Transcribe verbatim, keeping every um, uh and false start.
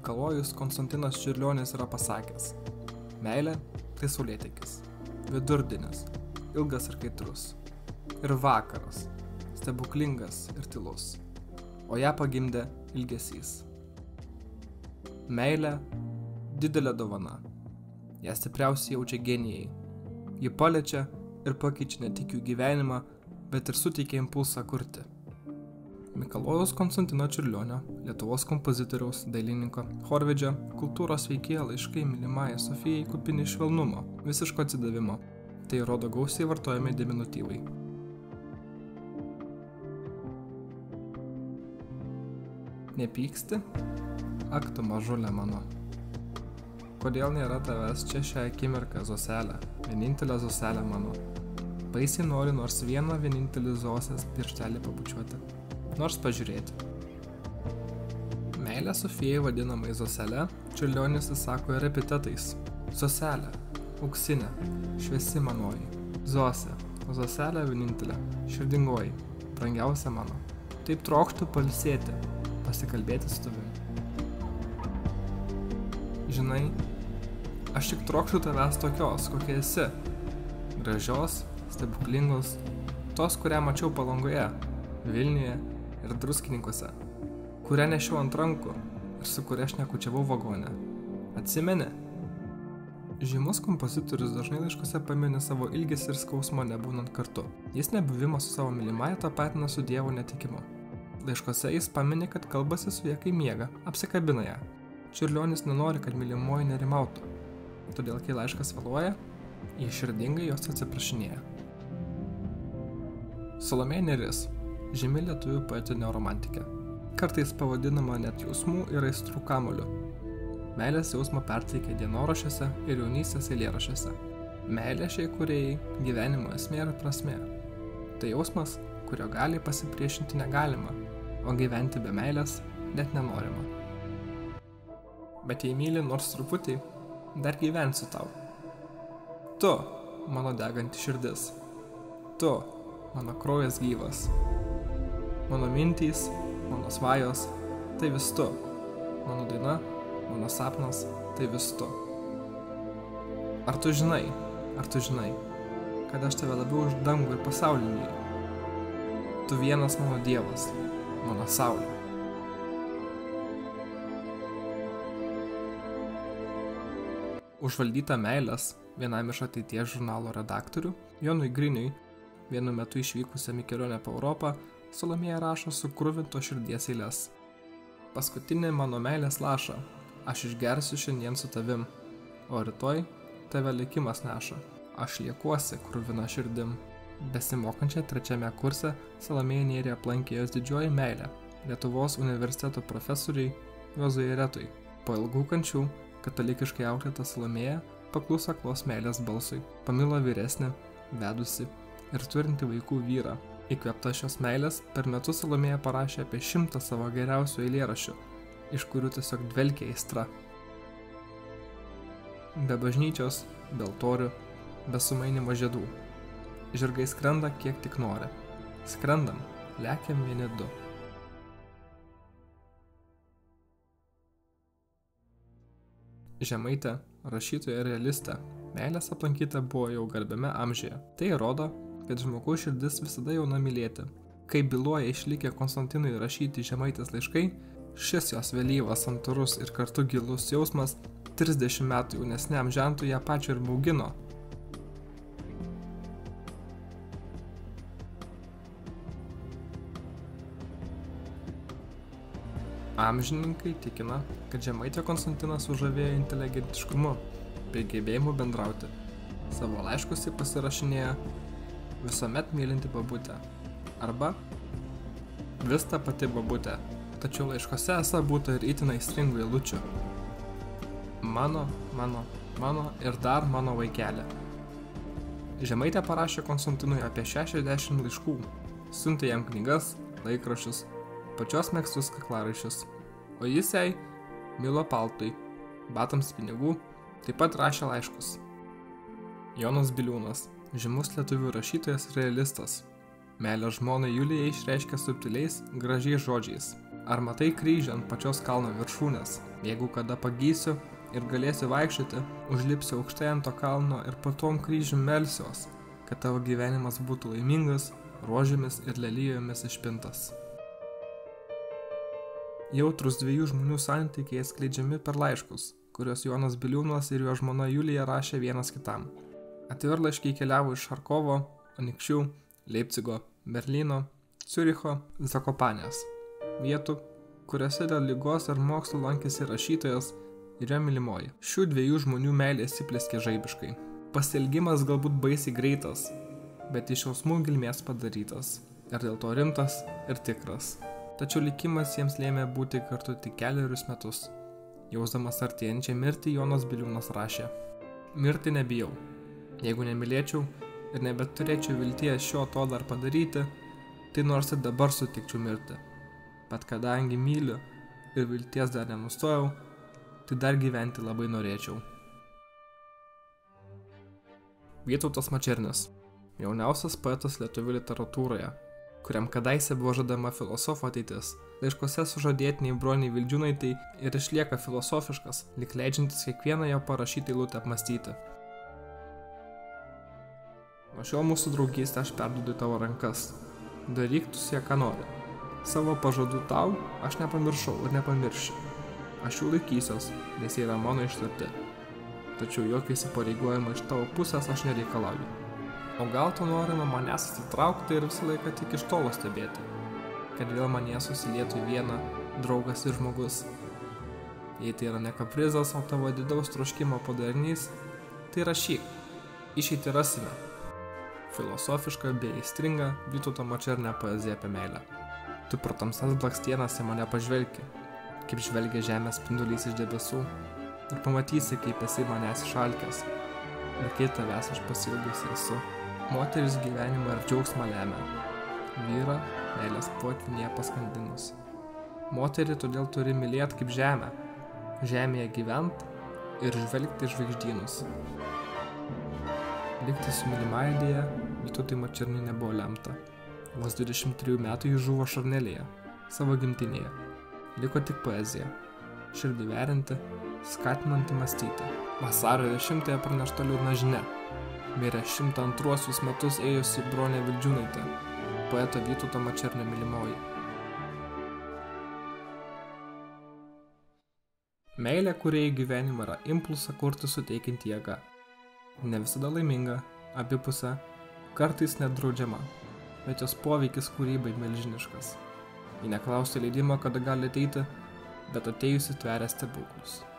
Mikalojus Konstantinas Čiurlionis yra pasakęs: meilė tai saulėtekis, vidurdienis, ilgas ir kaitrus, ir vakaras, stebuklingas ir tylus, o ją pagimdė ilgesys. Meilė didelė dovana, ją stipriausiai jaučia genijai. Ji paliečia ir pakeičia ne tik jų gyvenimą, bet ir suteikia impulsą kurti. Mikalojaus Konstantino Čiurlionio, Lietuvos kompozitoriaus, dailininko, chorvedžio, kultūros veikėjo laiškai mylimajai Sofijai kupini švelnumo, visiško atsidavimo. Tai rodo gausiai vartojami diminutyvai. Nepyksti? Ak tu mažulė mano. Kodėl nėra tavęs čia šią akimirką, Zoselė, vienintelė Zoselė mano? Baisiai nori nors vieną vienintelį Zosės pirštelį pabučiuoti, nors pažiūrėti. Meilę Sofijai vadinamai Zoselė Čiurlionis įsako ir epitetais. Zoselė, auksinė, šviesi manoji, Zosė, Zoselė vienintelė, širdingoji, brangiausia mano. Taip trokštu pailsėti, pasikalbėti su tavimi. Žinai, aš tik trokštu tavęs tokios, kokia esi. Gražios, stebuklingos, tos, kurią mačiau Palangoje, Vilniuje ir Druskininkuose, kurią nešiau ant rankų ir su kuria šnekučiavau vagone. Atsimeni? Žymus kompozitorius dažnai laiškuose pamini savo ilgesį ir skausmą nebūnant kartu. Jis nebuvimą su savo mylimąja tapatina su Dievo netikimu. Laiškuose jis pamini, kad kalbasi su ja, kai miega, apsikabina ją. Čiurlionis nenori, kad mylimoji nerimautų. Todėl, kai laiškas vėluoja, jis širdingai jos atsiprašinėja. Salomėja Nėris, žymi lietuvių poetinė romantikė. Kartais pavadinama net jausmų ir aistrų kamuoliu. Meilės jausmą perteikia dienoraščiuose ir jaunystės eilėraščiuose. Meilė šiai kūrėjai gyvenimo esmė ir prasmė. Tai jausmas, kurio gali pasipriešinti negalima, o gyventi be meilės net nenorima. Bet jei myli nors truputį, dar gyvensiu tau. Tu, mano deganti širdis. Tu, mano kraujas gyvas. Mano mintys, mano svajos, tai vis tu. Mano daina, mano sapnas, tai vis tu. Ar tu žinai, ar tu žinai, kad aš tave labiau už dangų ir pasaulį myliu? Tu vienas mano dievas, mano saulė. Užvaldyta meilės vienam iš ateities žurnalo redaktorių, Jonui Griniui, vienu metu išvykusiam į kelionę po Europą, Salomėja rašo sukruvinto širdies eiles. Paskutinė mano meilės laša, aš išgersiu šiandien su tavim, o rytoj tave likimas neša, aš liekuosi kruvina širdim. Besimokančią trečiame kurse Salomėja Nėrį aplankė jos didžioji meilė, Lietuvos universiteto profesoriai Juozui Retui. Po ilgų kančių katalikiškai auklėta Salomėja pakluso aklos meilės balsui, pamilo vyresnį, vedusi ir turinti vaikų vyrą. Įkvėpta šios meilės, per metus Salomėja parašė apie šimtą savo geriausių eilėraščių, iš kurių tiesiog dvelkė aistra. Be bažnyčios, be altorių, be sumainimo žiedų. Žirgai skrenda kiek tik nori. Skrendam, lekiam vieni du. Žemaitė, rašytoja realistė, meilės aplankyta buvo jau garbiame amžiuje. Tai rodo, kad žmogaus širdis visada jauna mylėti. Kai byloja išlikę Konstantinui rašyti Žemaitės laiškai, šis jos vėlyvas, santūrus ir kartu gilus jausmas trisdešimt metų jaunesniam žentui ją pačią ir baugino. Amžininkai tikina, kad Žemaitę Konstantinas sužavėjo inteligentiškumu bei gebėjimu bendrauti. Savo laiškus jį pasirašinėja visuomet mylinti babutė arba vis ta pati babutė, tačiau laiškose esą būta ir itin aistringų eilučių. Mano, mano, mano ir dar mano vaikelė. Žemaitė parašė Konstantinui apie šešiasdešimt laiškų, siuntė jam knygas, laikraščius, pačios mėgstus kaklaraiščius, o jis jai milo paltui, batams pinigų, taip pat rašė laiškus. Jonas Biliūnas, žymus lietuvių rašytojas ir realistas, meilę žmonai Julijai išreiškia subtiliais, gražiais žodžiais. Ar matai kryžių ant pačios kalno viršūnės? Jeigu kada pagysiu ir galėsiu vaikščioti, užlipsiu aukštai ant to kalno ir po tom kryžių melsiuos, kad tavo gyvenimas būtų laimingas, rožėmis ir lelijomis išpintas. Jautrus dviejų žmonių santykiai skleidžiami per laiškus, kuriuos Jonas Biliūnas ir jo žmona Julija rašė vienas kitam. Atvirlaiškiai keliavo iš Charkovo, Anykščių, Leipcigo, Berlyno, Ciuricho, Zakopanės. Vietų, kuriuose dėl ligos ar mokslo lankėsi rašytojas ir jo mylimoji. Šių dviejų žmonių meilė įsiplėskė žaibiškai. Pasielgimas galbūt baisiai greitas, bet iš jausmų gilmės padarytas, ir dėl to rimtas ir tikras. Tačiau likimas jiems lėmė būti kartu tik kelerius metus. Jausdamas artėjančią mirtį, Jonas Biliūnas rašė: Mirti nebijau. Jeigu nemylėčiau ir nebeturėčiau vilties šio to dar padaryti, tai nors ir dabar sutikčiau mirti. Bet kadangi myliu ir vilties dar nenustojau, tai dar gyventi labai norėčiau. Vytautas Mačernis, jauniausias poetas lietuvių literatūroje, kuriam kadaise buvo žadama filosofo ateitis. Laiškuose sužadėtiniai Broniai Vildžiūnaitei ir išlieka filosofiškas, lyg leidžiantis kiekvieną jo parašytą eilutę apmąstyti. Nuo šiol mūsų draugystę aš perduodu tavo rankas. Daryk tu su ja, ką nori. Savo pažadų tau aš nepamiršau ir nepamiršiu. Aš jų laikysiuos, nes jie yra mano ištarti. Tačiau jokio įsipareigojimo iš tavo pusės aš nereikalauju. O gal tu nori nuo manęs atsitraukti ir visą laiką tik iš tolo stebėti, kad vėl manie susilietų į vieną draugas ir žmogus. Jei tai yra ne kaprizas, o tavo didaus troškimo padarinys, tai rašyk, išeitį rasime. Filosofiška bei aistringa Vytauto Mačernio poezija apie meilę. Tu pro tamsas blakstienas į mane pažvelgi, kaip žvelgia žemės spindulys iš debesų, ir pamatysi, kaip esi manęs išalkęs, ir kai tavęs aš pasiilgusi esu. Moteris gyvenimą ir džiaugsmą lemia, vyrą meilės potvynyje paskandinus. Moterį todėl turi mylėti kaip žemę, žemėje gyvent ir žvelgti žvaigždynus. Likti su mylimąja dėja Vytautui Mačerniui nebuvo lemta. Vos dvidešimt trijų metų jis žuvo Šarnelėje, savo gimtinėje. Liko tik poezija, širdį verinti, skatinanti mąstyti. Vasario dešimtąją pranešta liūdna žinia. Mirė šimtą antruosius metus ėjusi Bronė Vildžiūnaitė, poeto Vytauto Mačernio mylimoji. Meilė kūrėjai gyvenimą yra impulsą kurti suteikianti jėga. Ne visada laiminga, abipusė, kartais net draudžiama, bet jos poveikis kūrybai milžiniškas. Ji neklausia leidimo, kada gali ateiti, bet atėjusi tveria stebuklus.